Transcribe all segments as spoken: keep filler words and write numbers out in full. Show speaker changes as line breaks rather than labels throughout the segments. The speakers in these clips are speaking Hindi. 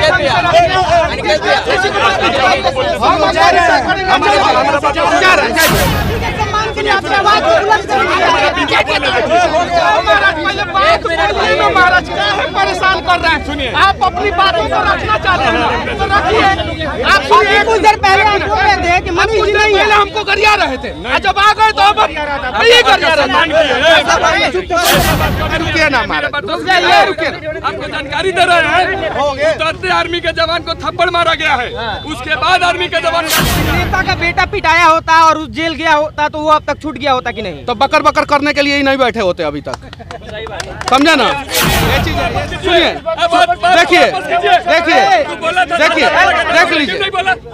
महाराज क्या है परेशान कर रहे हैं। सुनिए, आप अपनी बातों को रखना चाहते हैं तो रखिए। आप सुनिए, कुछ देर पहले आप बोल रहे थे कि मनीष जी नहीं है, हमको गरिया रहे थे, जब आ गए तो अब ये गरिया रहे। रुकिए ना महाराज,
आपको जानकारी दे रहे हैं, उतरते आर्मी के जवान को थप्पड़ मारा गया है, उसके बाद आर्मी के जवान
नेता का बेटा पिटाया होता और उस जेल गया होता तो वो अब तक छूट गया होता कि नहीं?
तो बकर बकर करने के लिए ही नहीं बैठे होते अभी तक, समझा ना। सुनिए, देखिए देखिए देखिए देख लीजिए,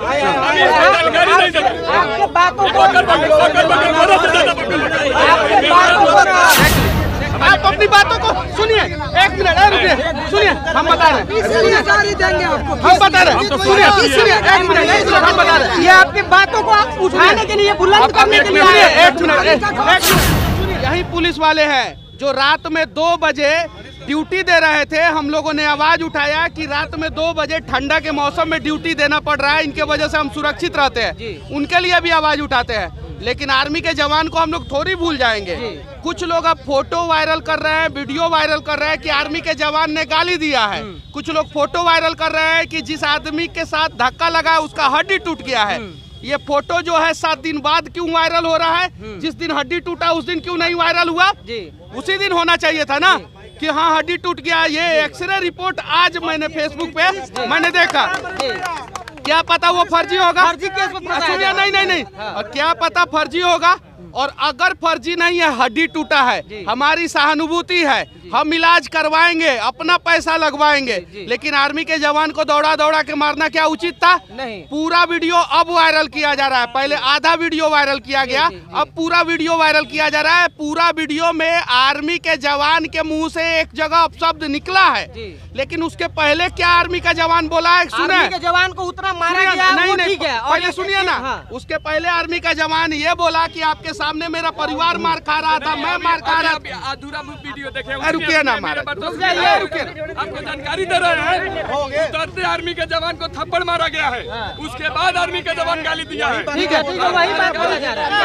आप अपनी बातों को सुनिए। एक मिनट रुकिए, सुनिए, हम बता रहे हैं, हम बता रहे हैं, सुनिए सुनिए एक मिनट, हम बता रहे हैं, ये आपकी बातों को आप उठाने के लिए, बुलंद करने के लिए। एक मिनट, यही पुलिस वाले हैं जो रात में दो बजे ड्यूटी दे रहे थे। हम लोगों ने आवाज उठाया कि रात में दो बजे ठंडा के मौसम में ड्यूटी देना पड़ रहा है, इनके वजह से हम सुरक्षित रहते हैं, उनके लिए भी आवाज उठाते हैं। लेकिन आर्मी के जवान को हम लोग थोड़ी भूल जाएंगे। कुछ लोग अब फोटो वायरल कर रहे हैं, वीडियो वायरल कर रहे हैं कि आर्मी के जवान ने गाली दिया है। कुछ लोग फोटो वायरल कर रहे हैं कि जिस आदमी के साथ धक्का लगा है उसका हड्डी टूट गया है। ये फोटो जो है सात दिन बाद क्यों वायरल हो रहा है? जिस दिन हड्डी टूटा उस दिन क्यों नहीं वायरल हुआ? उसी दिन होना चाहिए था ना कि हाँ हड्डी टूट गया। ये एक्सरे रिपोर्ट आज मैंने फेसबुक पे मैंने देखा, क्या पता वो फर्जी होगा, फर्जी केस में सुनिए, नहीं नहीं नहीं और क्या पता फर्जी होगा। और अगर फर्जी नहीं है, हड्डी टूटा है, हमारी सहानुभूति है, हम इलाज करवाएंगे, अपना पैसा लगवाएंगे। लेकिन आर्मी के जवान को दौड़ा दौड़ा के मारना क्या उचित था? नहीं। पूरा वीडियो अब वायरल किया जा रहा है, पहले आधा वीडियो वायरल किया गया, अब पूरा वीडियो वायरल किया जा रहा है। पूरा वीडियो में आर्मी के जवान के मुंह से एक जगह अपशब्द निकला है, लेकिन उसके पहले क्या आर्मी का जवान बोला है सुने?
आर्मी के जवान को उतना मारा गया,
नहीं नहीं
ठीक है,
पहले सुनिए ना। उसके पहले आर्मी का जवान ये बोला कि आपके सामने मेरा परिवार मार खा रहा था, मैं मार खा रहा था।
अधूरा वीडियो देखे,
रुकिए ना महाराज,
आपको जानकारी दे रहे हैं, उतरते आर्मी के जवान को थप्पड़ मारा गया है, उसके बाद आर्मी के जवान गाली दिया है।
ठीक है, ठीक है, वही बात बोला जा रहा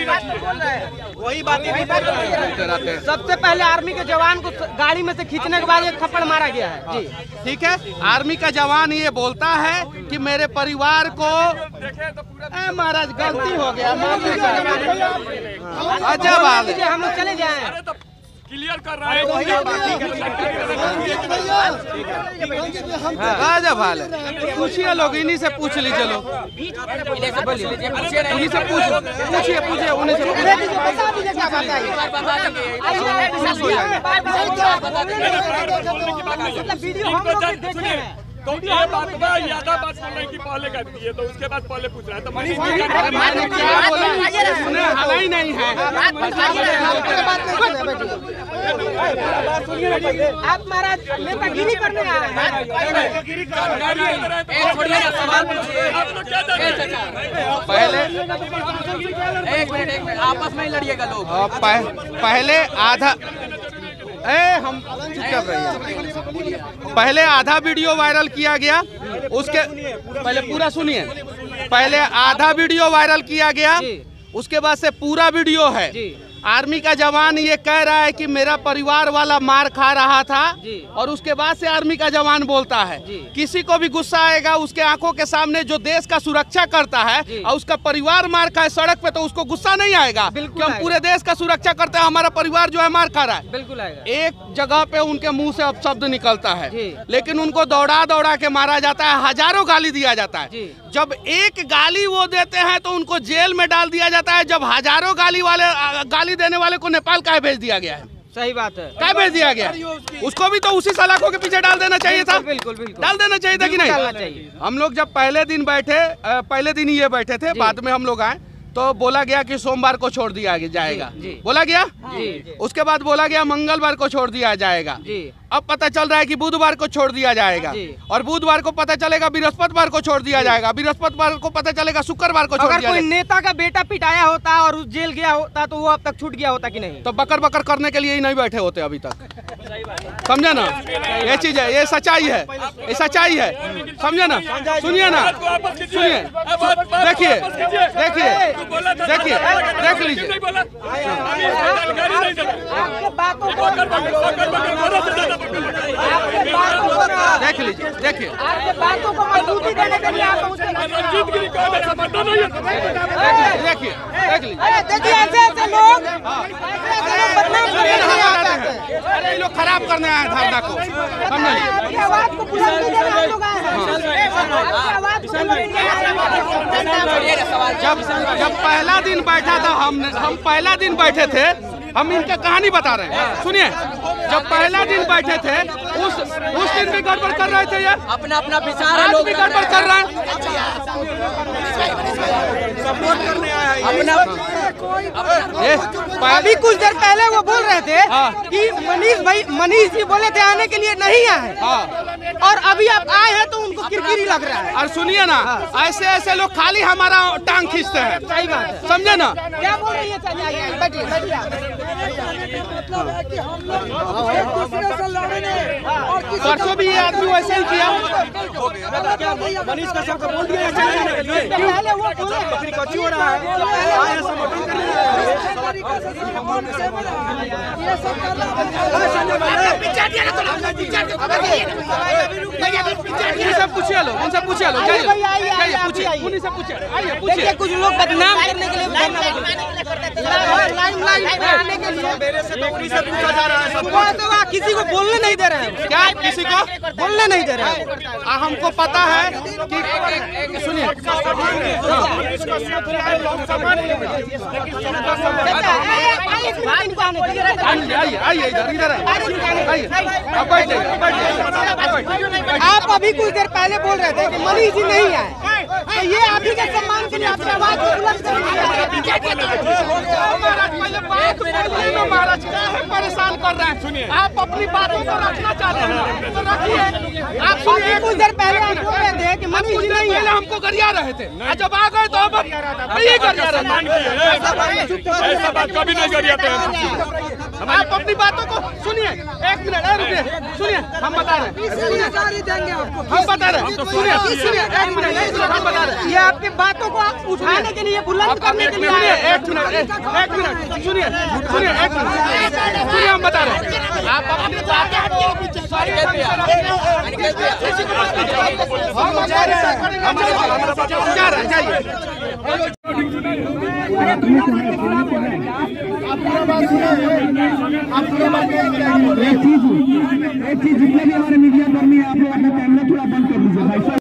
है,
वही बात। सबसे पहले आर्मी के जवान को गाड़ी में से खींचने के बाद एक थप्पड़ मारा गया है। जी
ठीक है, आर्मी का जवान ये बोलता है कि मेरे परिवार को महाराज गलती हो गया, अच्छा बात है,
हम लोग चले जाएं।
क्लियर कर रहा है,
राजा भाल है, पूछिए लोग, इन्हीं से पूछ ली, चलो इन्हीं से पूछ पूछिए पूछिए उन्हीं से
पूछिए। तो ये बात का ज्यादा बात बोल रहे हैं कि पहले कर दिए, तो उसके बाद पहले पूछ रहा है, तो मैंने
क्या बोला सुने, हला ही नहीं है।
आप महाराज नेतागिरी करने आ रहे हैं,
पहले
एक मिनट एक मिनट आपस में ही लड़िएगा लोग।
पहले आधा ए हम चुप रही है, पहले आधा वीडियो वायरल किया गया, उसके पहले पूरा सुनिए, पहले आधा वीडियो वायरल किया गया, उसके बाद से पूरा वीडियो है। आर्मी का जवान ये कह रहा है कि मेरा परिवार वाला मार खा रहा था, और उसके बाद से आर्मी का जवान बोलता है। किसी को भी गुस्सा आएगा, उसके आंखों के सामने जो देश का सुरक्षा करता है और उसका परिवार मार खाए सड़क पे, तो उसको गुस्सा नहीं आएगा कि हम पूरे देश का सुरक्षा करते हैं, हमारा परिवार जो है मार खा रहा है।
बिल्कुल आएगा।
एक जगह पे उनके मुंह से अपशब्द निकलता है, लेकिन उनको दौड़ा दौड़ा के मारा जाता है, हजारों गाली दिया जाता है। जब एक गाली वो देते हैं तो उनको जेल में डाल दिया जाता है, जब हजारों गाली वाले गाली देने वाले को नेपाल काहे भेज दिया गया है?
सही बात है,
क्या भेज दिया गया? उसको भी तो उसी सलाखों के पीछे डाल देना चाहिए था।
बिल्कुल बिल्कुल
डाल देना चाहिए था कि नहीं? हम लोग जब पहले दिन बैठे, पहले दिन ही ये बैठे थे, बाद में हम लोग आए तो बोला गया कि सोमवार को छोड़ दिया जाएगा, बोला गया। उसके बाद बोला गया मंगलवार को छोड़ दिया जाएगा।
अब पता चल रहा है कि बुधवार को छोड़ दिया जाएगा और बुधवार को पता चलेगा बृहस्पतिवार को छोड़ दिया जाएगा, बृहस्पतिवार को पता चलेगा शुक्रवार को छोड़ दिया जाएगा।
अगर कोई नेता का बेटा पिटाया होता और उस जेल गया होता तो वो अब तक छूट गया होता कि नहीं?
तो बकर बकर करने के लिए ही नहीं बैठे होते अभी तक, समझे ना? ये चीज है, ये सच्चाई है, ये सच्चाई है, समझे ना? सुनिए ना, सुनिए, देखिए देखिए देखिए देख लीजिए, देख लीजिए, देखिए
बातों को मजबूती देने के लिए आप
देखिए देख लीजिए,
देखिए ऐसे ऐसे लोग ऐसे लोग बदनाम करने के लिए आते हैं।
अरे लोग खराब करने आए धरना को, समझे?
आपकी आवाज को बुलंद करने हम लोग आए हैं। आपकी आवाज को बुलंद
जब जब पहला दिन बैठा था, हम हम पहला दिन बैठे थे, हम इनका कहानी बता रहे हैं, सुनिए। जब पहला दिन बैठे थे उस उस दिन भी गड़बड़ कर रहे थे, यार
अपना अपना विचार है,
लोग भी गड़बड़ कर रहे हैं,
सपोर्ट करने आया
ये
अभी कुछ देर पहले वो बोल रहे थे कि मनीष भाई मनीष जी बोले थे आने के लिए नहीं आए, और अभी आप आए हैं तो उनको किरकिरी लग रहा है।
और सुनिए ना, ऐसे ऐसे लोग खाली हमारा टांग खींचते हैं,
सही बात है,
समझे ना?
क्या बोल रही है? चलिए आइए, बैठिए बैठिए।
परसों भी ये आदमी वैसे ही किया।
मनीष का सबका बोल दिया
पहले वो बोले
हो रहा
उनसे पूछिए लो, उनसे पूछिए लो,
आइए भैया, आइए, आइए, आप
पूछिए,
आइए।
उनसे पूछिए, आइए
देखिए
पूछिए।
कुछ लोग बदनाम करने के लिए लाइन लाइन में आने के लिए
मेरे से तो उन्हीं से पूछा जा रहा है सब।
सुबह से वहाँ किसी को बोलने नहीं दे रहे हैं।
क्या किसी को
बोलने नहीं दे रहे हैं?
आ, हमको पता है कि सुनिए, आइए आइए आइए इधर इधर आइए, आप बैठ जाइए, आप बैठ जाइए।
आप अभी कुछ देर पहले बोल रहे थे कि मनीष जी नहीं आए, तो ये आप ही के सम्मान के लिए आपकी आवाज को बुलंद
महाराज क्या है परेशान कर रहे हैं? सुनिए, आप अपनी बातों को रखना चाहते हैं तो रखिए। आप सुनिए,
कुछ देर पहले आप बोल रहे थे कि मनीष जी नहीं
पहले
है,
हमको गरिया रहे थे, जब आ गए तो अब नहीं गरिया रहे थे।
ऐसा बात कभी नहीं गरियाते हैं।
आप अपनी बातों को सुनिए, एक मिनट रुकिए, सुनिए, हम बता रहे हैं,
देंगे आपको,
हम बता रहे हैं, सुनिए सुनिए, एक मिनट, एक मिनट, हम बता रहे हैं।
ये आपकी बातों को आप उठाने के लिए बुलंद करने के लिए
सुनिए,
आए हैं।
एक मिनट, एक मिनट, सुनिए सुनिए, एक मिनट, सुनिए, हम बता रहे हैं। आप अपनी
एक चीज एक चीज जितने भी हमारे मीडिया कर्मी है, आप लोग अपना कैमरा थोड़ा बंद कर लीजिए भाई।